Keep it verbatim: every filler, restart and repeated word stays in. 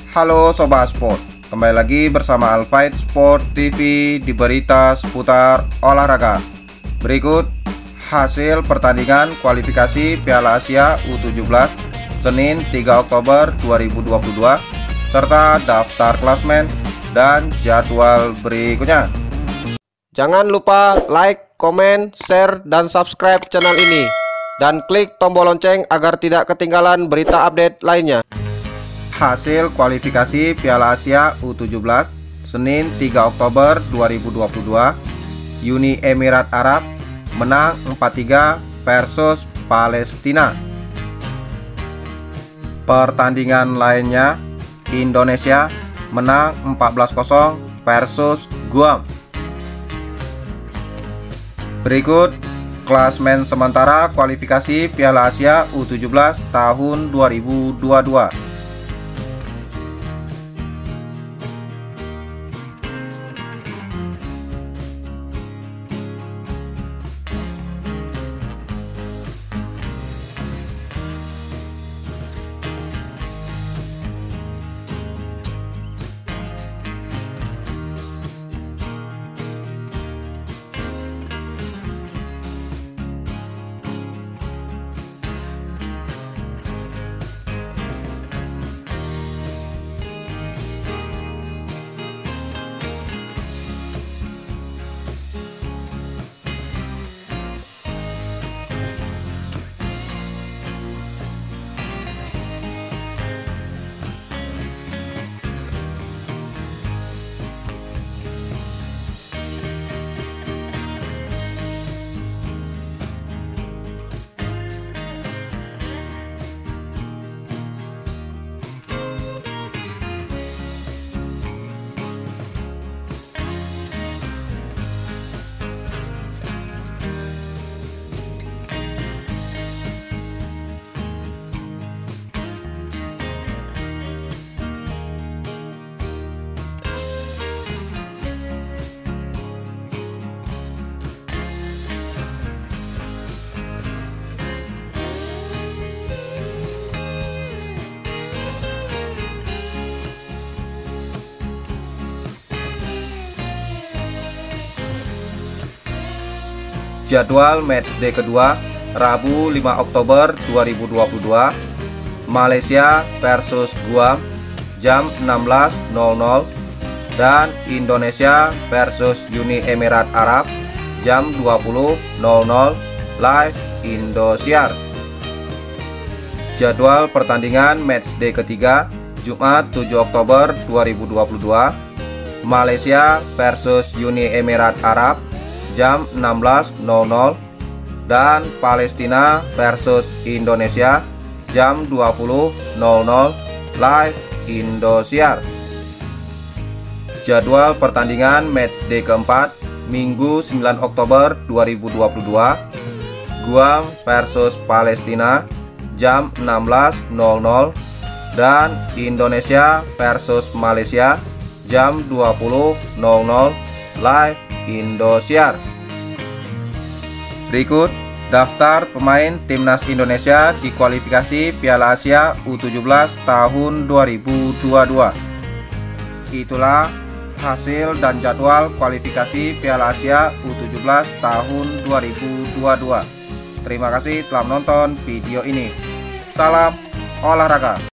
Halo Sobat Sport, kembali lagi bersama Alfight Sport T V di berita seputar olahraga. Berikut hasil pertandingan kualifikasi Piala Asia U tujuh belas Senin tiga Oktober dua ribu dua puluh dua serta daftar klasemen dan jadwal berikutnya. Jangan lupa like, komen, share, dan subscribe channel ini dan klik tombol lonceng agar tidak ketinggalan berita update lainnya. Hasil kualifikasi Piala Asia U tujuh belas Senin tiga Oktober dua ribu dua puluh dua, Uni Emirat Arab menang empat tiga versus Palestina. Pertandingan lainnya, Indonesia menang empat belas kosong versus Guam. Berikut klasemen sementara kualifikasi Piala Asia U tujuh belas tahun dua ribu dua puluh dua. Jadwal matchday kedua Rabu lima Oktober dua ribu dua puluh dua, Malaysia versus Guam jam enam belas nol nol dan Indonesia versus Uni Emirat Arab jam dua puluh nol nol live Indosiar. Jadwal pertandingan matchday ketiga Jumat tujuh Oktober dua ribu dua puluh dua, Malaysia versus Uni Emirat Arab jam enam belas nol nol dan Palestina versus Indonesia jam dua puluh nol nol live Indosiar. Jadwal pertandingan matchday keempat Minggu sembilan Oktober dua ribu dua puluh dua, Guam versus Palestina jam enam belas nol nol dan Indonesia versus Malaysia jam dua puluh nol nol live Indosiar. Berikut daftar pemain timnas Indonesia di kualifikasi Piala Asia U tujuh belas tahun dua ribu dua puluh dua. Itulah hasil dan jadwal kualifikasi Piala Asia U tujuh belas tahun dua ribu dua puluh dua. Terima kasih telah menonton video ini. Salam olahraga.